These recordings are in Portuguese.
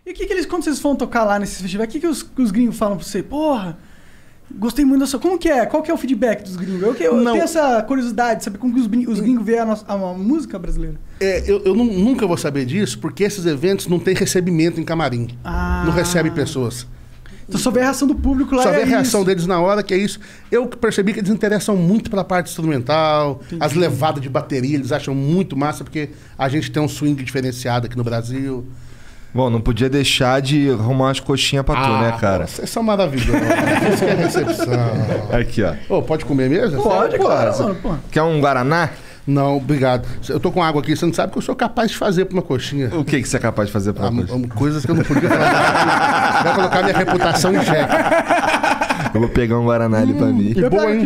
E o que eles, quando vocês vão tocar lá nesse festival, o que os gringos falam pra você? Porra, gostei muito da sua... Como que é? Qual que é o feedback dos gringos? Eu tenho essa curiosidade de saber como que os gringos veem a música brasileira. Eu nunca vou saber disso, porque esses eventos não tem recebimento em camarim. Não recebe pessoas. Então só vê a reação do público lá. Só vê a reação deles na hora, que é isso. Eu percebi que eles interessam muito pela parte instrumental, as levadas de bateria, eles acham muito massa, porque a gente tem um swing diferenciado aqui no Brasil. Bom, não podia deixar de arrumar umas coxinhas pra tu, né, cara? Vocês são maravilhosos. Isso que é recepção. Aqui, ó. Pode comer mesmo? Pode, claro. Quer um Guaraná? Não, obrigado. Eu tô com água aqui, você não sabe o que eu sou capaz de fazer pra uma coxinha. O que você é capaz de fazer pra uma coxinha? Coisas que eu não podia fazer. Vai colocar minha reputação em xeque. Eu vou pegar um Guaraná ali pra mim. Que bom, hein?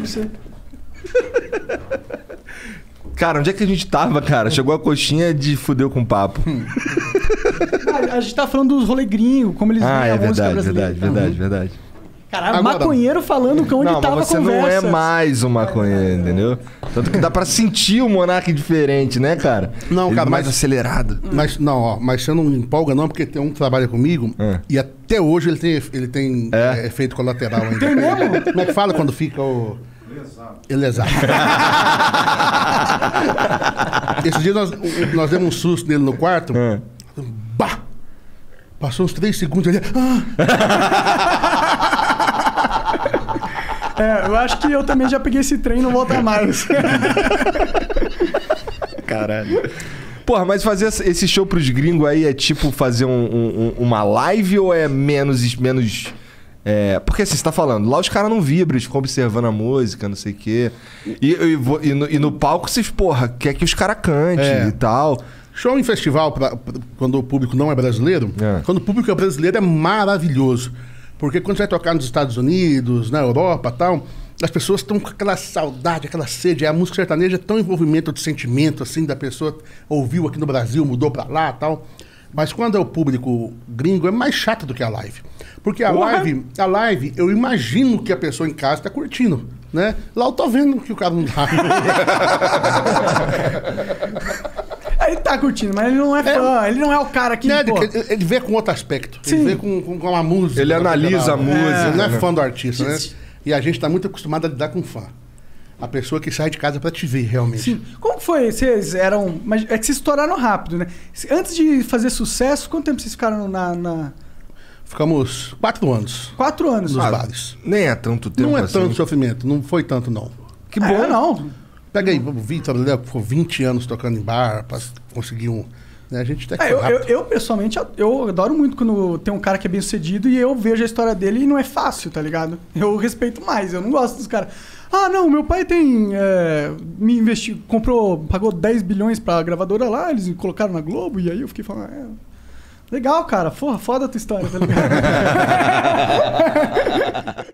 Cara, onde é que a gente tava, cara? Chegou a coxinha de fudeu com papo. A gente tá falando dos rolê gringo, como eles veem a música brasileira. Verdade. Caralho, agora, maconheiro falando onde tava a conversa. Não, você não é mais um maconheiro, entendeu? Tanto que dá pra sentir o Monark diferente, né, cara? Não, ele cara, mais acelerado. Mas você não empolga não, porque tem um que trabalha comigo e até hoje ele tem efeito colateral ainda. Tem mesmo? Como é que fala quando fica o... Elezado. Esse dia nós demos um susto nele no quarto. Bah! Passou uns 3 segundos ali. Eu acho que eu também já peguei esse trem e não volta mais. Caralho. Porra, mas fazer esse show pros gringos aí é tipo fazer uma live ou é menos... porque assim, você tá falando, lá os caras não vibram, eles ficam observando a música, não sei o quê. E no palco vocês, porra, quer que os caras cantem e tal. Show em festival, quando o público não é brasileiro, quando o público é brasileiro é maravilhoso. Porque quando você vai tocar nos Estados Unidos, na Europa e tal, as pessoas estão com aquela saudade, aquela sede. A música sertaneja é tão envolvimento de sentimento, assim, da pessoa ouviu aqui no Brasil, mudou pra lá e tal. Mas quando é o público gringo, é mais chato do que a live. Porque a live, eu imagino que a pessoa em casa tá curtindo, né? Lá eu tô vendo que o cara não tá. Ele tá curtindo, mas ele não é fã, ele não é o cara que... Ele vê com outro aspecto, ele vê com a música. Ele analisa a música. Ele não é fã do artista, né? E a gente tá muito acostumado a lidar com fã. A pessoa que sai de casa pra te ver, realmente. Sim. Como foi? Vocês eram... Mas é que vocês estouraram rápido, né? Antes de fazer sucesso, quanto tempo vocês ficaram na... Ficamos 4 anos. 4 anos. Nos bares. Nem é tanto tempo Não é assim. Tanto sofrimento, não foi tanto, não. Que bom. Não. Pega aí, o Vitor, ficou 20 anos tocando em bar pra conseguir um... Né? A gente até eu, pessoalmente, eu adoro muito quando tem um cara que é bem sucedido e eu vejo a história dele e não é fácil, tá ligado? Eu respeito mais, eu não gosto dos caras... Ah, não, meu pai tem... me investiu, pagou 10 bilhões pra gravadora lá, eles colocaram na Globo e aí eu fiquei falando... legal, cara, foda a tua história, tá ligado?